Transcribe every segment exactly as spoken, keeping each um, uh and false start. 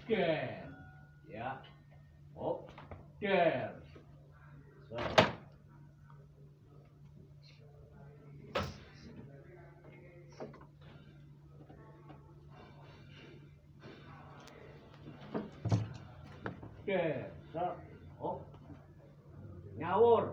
Ger. Ya. Hop. Ger. So. Ger. So. Hop. Ngawur.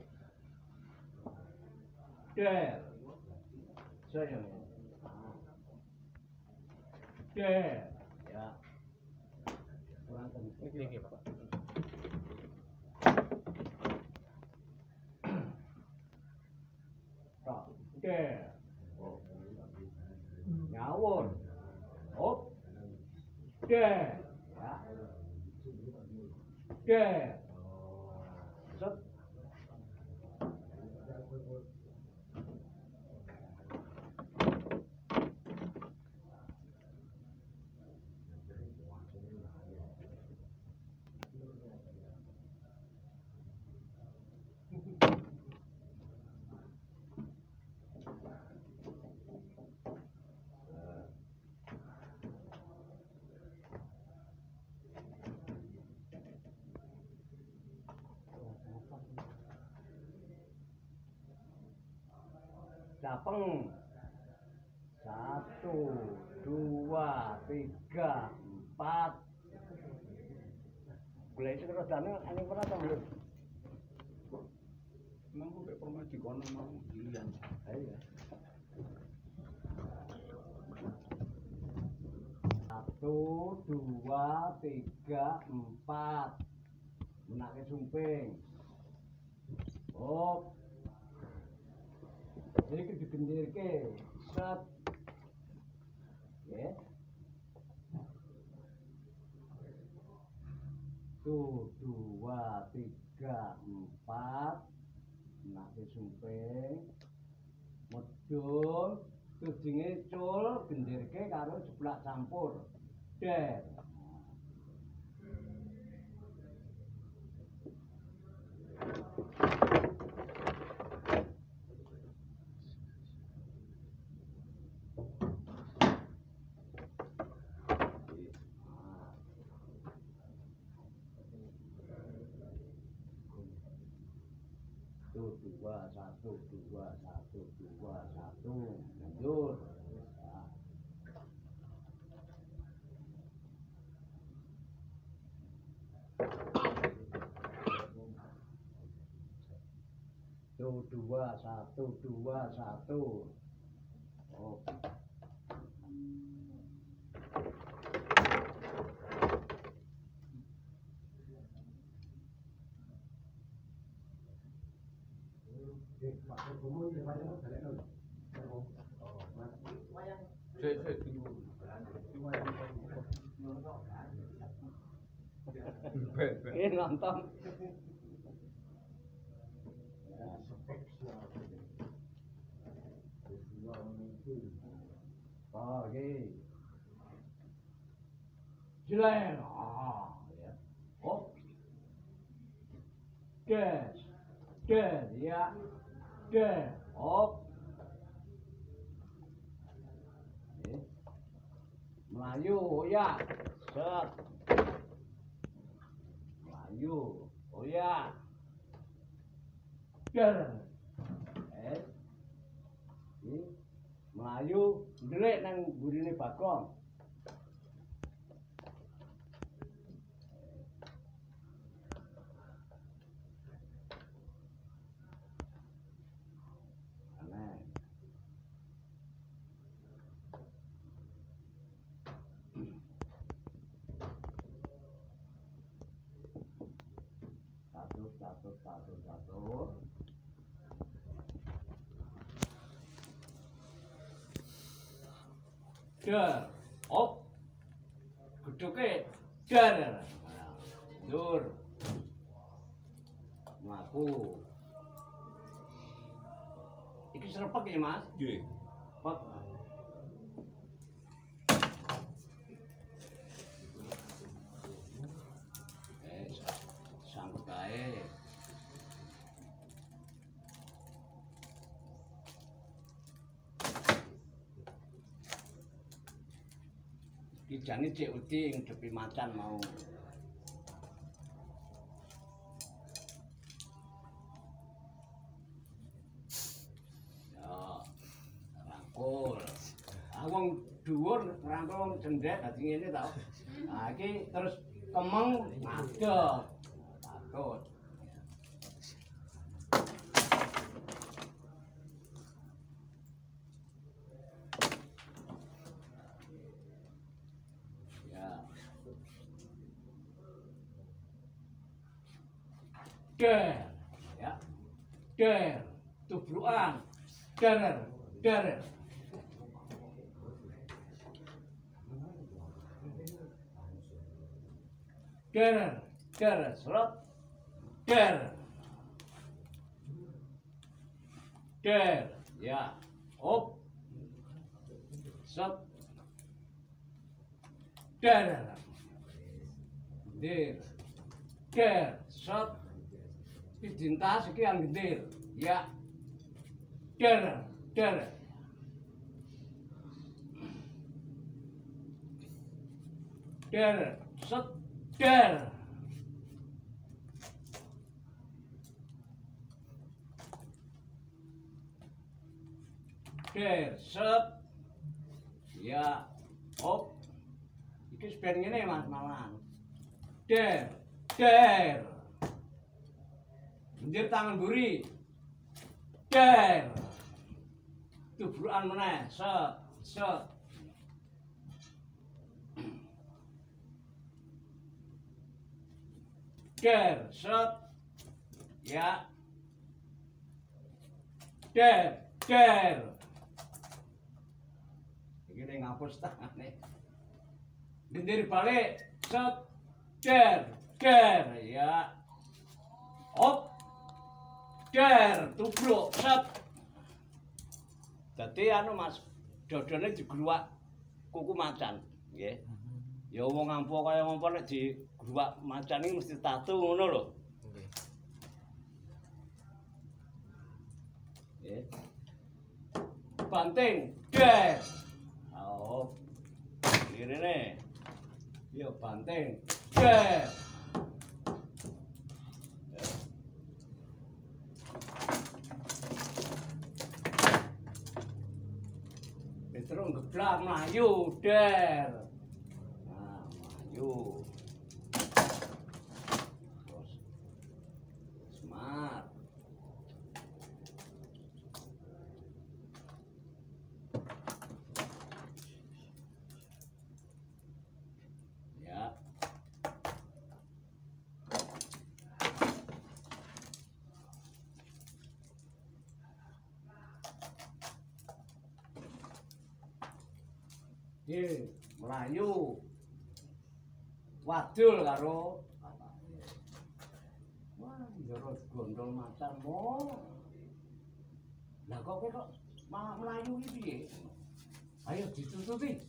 Ger. So ya. Ger. Ya. Kurang Ini iki, Pak. Oke. Ngawur. Hop. Oke. Ya. Oke. Set. Capeng. Satu, dua, tiga, empat. Boleh itu terus dana, ini pernah atau belum? Emang kok pernah dikono mau dilian. Iya. Satu, dua, tiga, empat. Menake sumping. Oh. Iki digendirke. Set. Ya. Tuh, dua, tiga, empat. Menake sumping. Medul, tujinge cul, gendirke karo jeblak campur. Der. Satu, dua, satu, dua, satu, dua, satu, lanjut. Ya. Satu, dua, satu, dua, satu. Oh. Sik, sik dulu. Ini nonton. Oh, oke. Jelek. Ah, ya. Oh. Gas. Gas, ya. Gas. Oh. Melayu, ya. Set. Melayu, oh ya. Ger. Eh. Ini Melayu, ndelik nang gurine Bagong. Aneh. Satu, satu, satu, satu. Ger, op, geduke, ger, dur, mlaku. Iki serepek iki Mas? Nggih. Pak. Eh, sangkut ae. Kijane cek wedi ngedepi macan mau. Ya, rangkul. Ah wong dhuwur rangkul cendhek dadi ngene ta. Ah iki terus kemeng ngadeg. Takut. Der, ya, der, tubrukan, der, der, der, der, serot, der, der, ya, op, set, der, der, der, set. Dintas iki yang gede, ya. Der, der. Der, set, der. Der, set. Ya, hop. Iki sebenarnya ngene Mas Malang. Der, der. Bendir tangan buri. Der. Tubrukan meneh. Set, set. Der, set. Ya. Der, der. Iki ning ngapus tangane. Bendir balik. Set. Der, der. Ya. Hop. Der, tubruk, set. Dadi anu Mas, dodone digluwak kuku macan, nggih. Ya wong ampuh kaya ngopo nek digluwak macan iki mesti tatu ngono lho. Nggih. Nggih. Banting, der. Oh. Ngene. Ya banting, der. Terus geblak melayu der. Nah, melayu. Terus smart. Ya. Nggih, melayu. Wadul karo wah, njero gondol macan mo. Lah kok kok malah melayu iki piye? Ayo ditututi.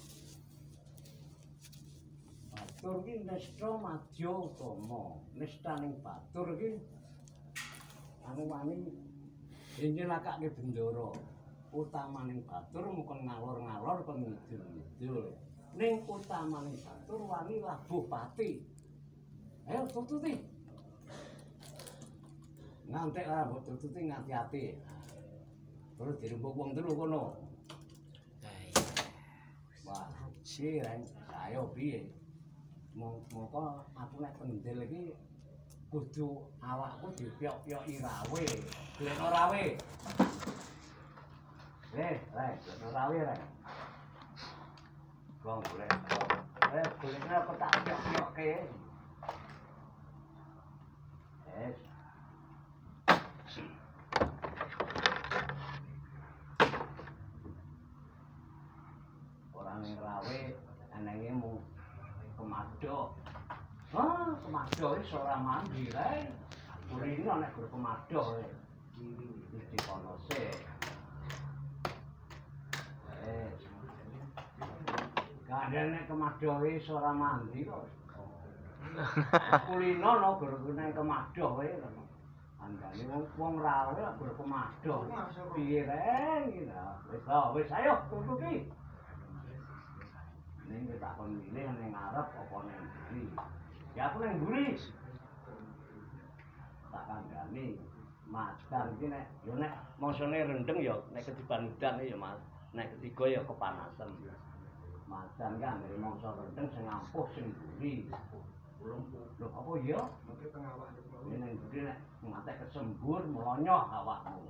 Batur iki nesta madya utama, nestaning batur iki anu wani nyelakake bendara. Utamaning batur mungkin ngalor-ngalor kon ngidul-ngidul. Ning utamaning batur wani labuh pati. Ayo tututi. Ngantek ora mbok tututi ngati-ati. Terus dirembuk wong telu kono. Wah, sireng ayo piye? Mongko aku nek pendel iki kudu awakku dipiok-pioki rawe. Gelek rawe. Eh, rek, rawe rek. Wong golek. Eh, goleknya kok tak piok-piokke. Eh. Orang rawe anenge mu kemadok. Ah, kemadok iki ora mandi rek. Urine nek gur kemadok. Wis dikono sik. Eh. Kadang nek kemadohe ora mandi kok. Kulino no gur nek kemadohe lho. Andane wong wong rawe gur kemadoh. Piye rek iki lho. Wis wis ayo tututi. Ning tak kon milih ning ngarep apa ning mburi. Ya aku ning mburi. Tak kandhani macan iki nek yo nek mangsane rendeng ya nek ketiban udan ya Mas. Nek ketiga ya kepanasan. Macan kan dari mangsa rendeng sing ampuh sing mburi. Lho apa iya? Mesti pengawak iki ning mburi nek matek kesembur melonyoh awakmu.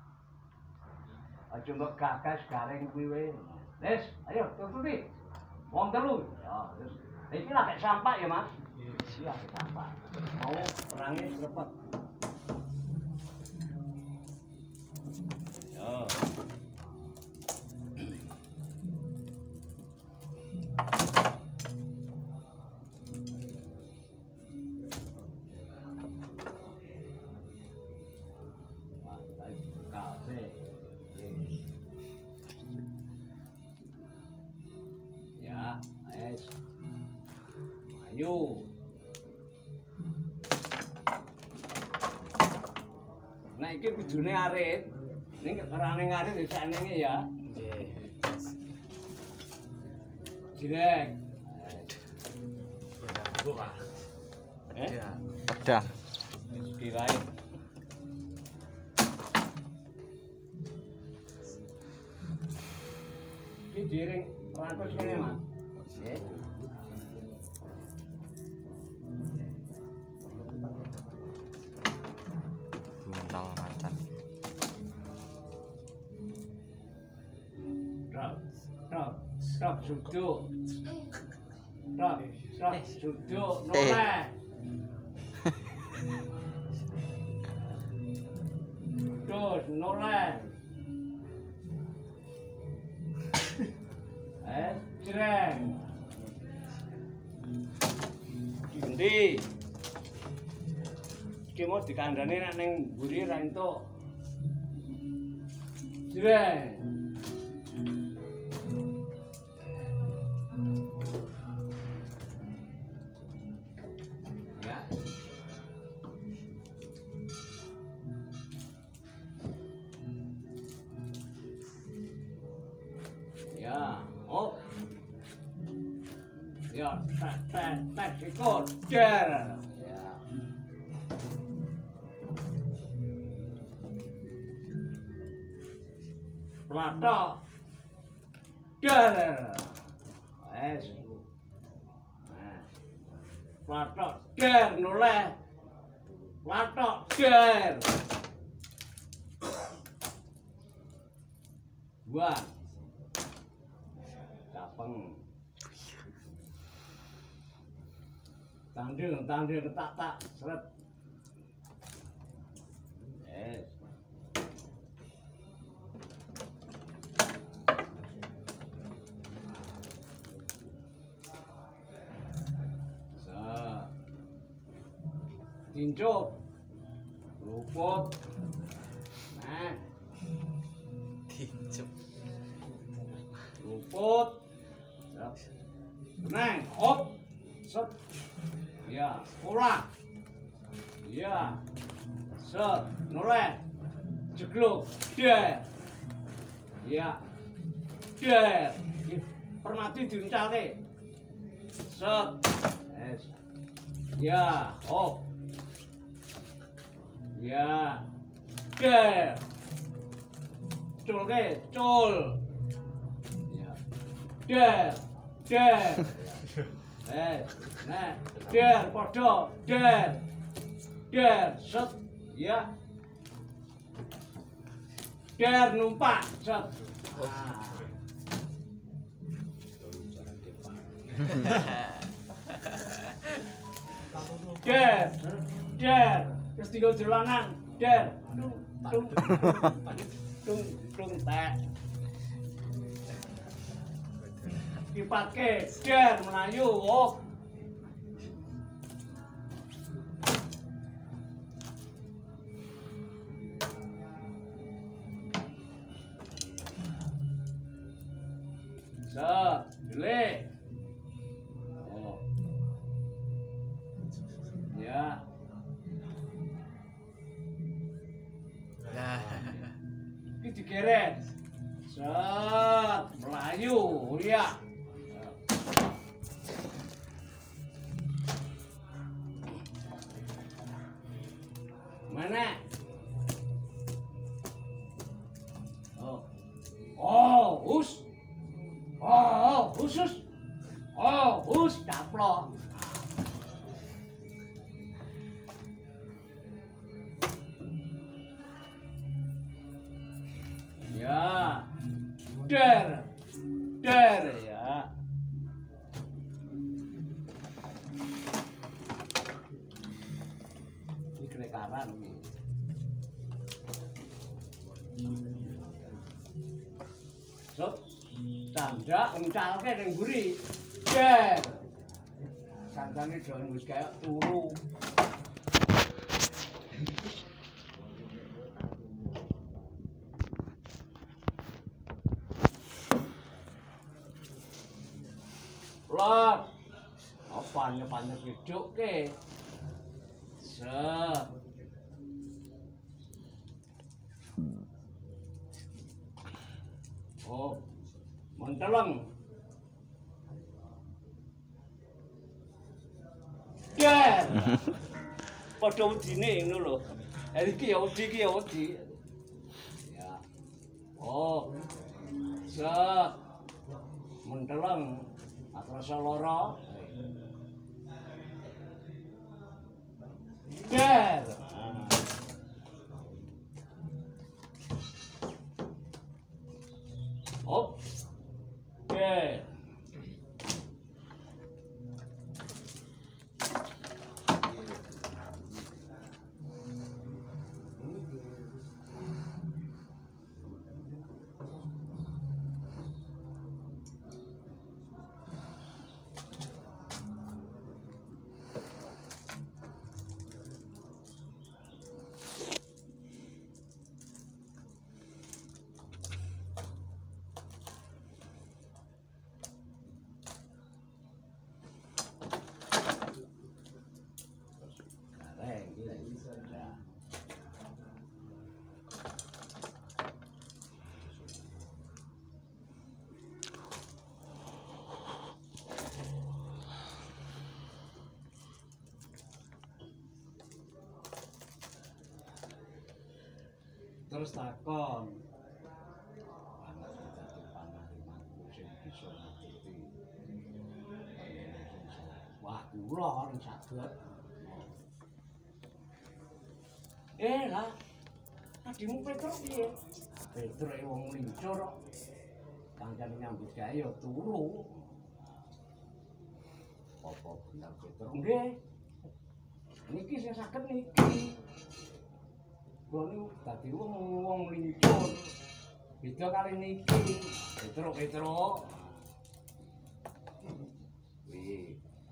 Aja mbok gagas garing kuwi wae. Wis, ayo tututi. Wong telu. Ya, wis. Iki lagi sampah ya, Mas. Iya, sampah. Mau perangi cepet. Yo. Ya, es. Ayo. Nah, iki kudune arit. Ning kerane ngarit wis saknenge ya. Nggih. Jirek. Buka. Eh? Ya. Udah. Kirain. Iki jiring ratus kene, Mas. Nggih. Mental macan. Stop, stop, stop, duduk. Stop, stop, duduk, noleh. Terus, noleh. Eh, jreng. Endi? Iki mau dikandhani nek ning mburi ra entuk. Jreng. Ya. Ya, oh. Ya, tak tak tak sikut. Jer. Ya. Platok. Jer. Wes. Nah. Platok jer noleh. Platok jer. Buat. Kapeng. Tanding, tanding, tak, tak, seret. Yes. So. Tinjuk. Luput. Nah. Tinjuk. Luput. Tenang, hop. Set. Ya, pulang. Ya. Set, noleh. Jegluk, der. Ya. Der. Permati diuncalke. Set. Es. Ya, hop. Ya. Der. Culke, cul. Ya. Der. Der. Eh, nah, der, podo, der, der, set, ya, der numpak, set, ah. Der, der, terus tinggal jalanan, der, tung, tung, tung, tung, tek. Dipakai der Melayu, oh. So, delay. Oh. Ya. Ini digeret. Set, Melayu, ya. hus. Oh, khusus. Oh, hus caplok. Ya. Der. Der ya. Ini kenekaran ini. Sob, tanda encalke ning mburi. Der. Kancane doan wis kaya turu. Lah, apa nyepane hidup ke? Se. Oh, menteleng. Ya. Padha udine ngono lho. Iki ya udi iki ya udi. Ya. Oh. Se. Menteleng. Rasa lara. Der. Op. Der. Terus takon. Wah, kula ora saged. Eh lah. Adimu Petruk piye? Petruk e wong lincur kok. Kancane nyambut gawe ya turu. Apa bener Petruk nggih? Niki sing saged niki. Kulo dadi wong wong lincur. Beda kali niki. Petruk Petruk. Wih.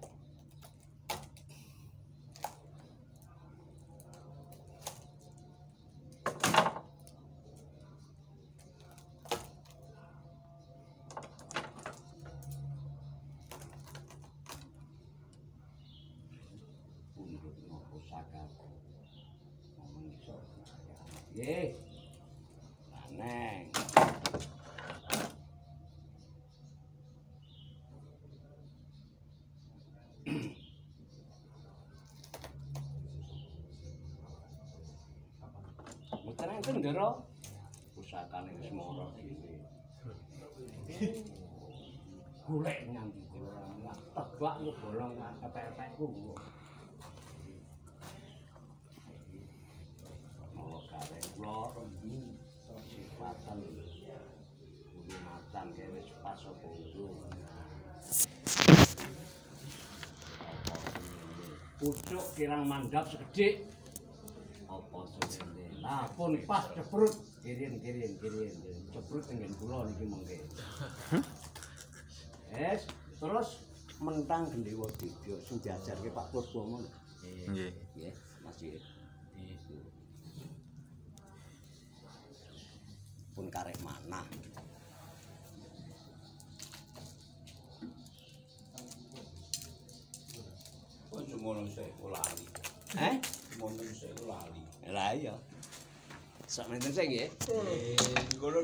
Nggih. Neng. Mboten enten ndara pusakane wis mara dhewe. Golek nyambi ora tegbak yo bolong epek-epekku. Kula sifatan matan kene pas apa itu. Pucuk kirang mandhap segede apa sene. Lah pun pas ceprut kirin-kirin kirin ceprut tengen kula niki mengke. Es terus mentang Gendewa Dibya sing diajarke Pak Purbomo. Nggih. Nggih, Mas Nggih. Pun karek manah. Kok semono sik lali. Eh? Semono sik lali. Lah iya. Sak menten sing nggih. Eh,